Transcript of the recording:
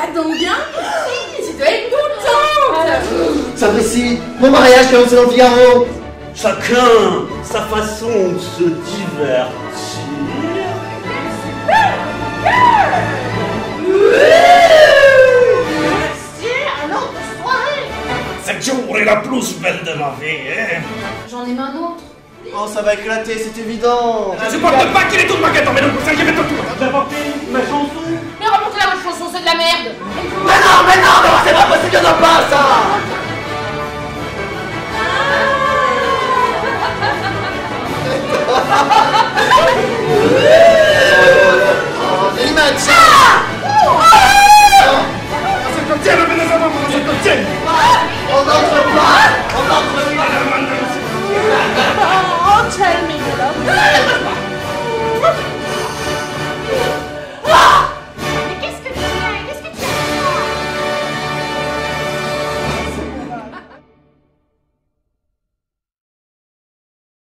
Ça tombe bien. Si, tu dois être contente. S'apprécie, mon mariage qui est lancé dans le Figaro. Chacun sa façon de se divertir. C'est un autre soirée. Cette journée est la plus belle de ma vie, hein. J'en ai un autre. Oh, ça va éclater, c'est évident. Je supporte pas qu'il ait tout de ma gueule, mais non, vous inquiétez pas tout. J'ai apporté ma chanson. Mais remontez la votre chanson, c'est de la merde. Mais non, c'est pas possible, y'en a pas ça.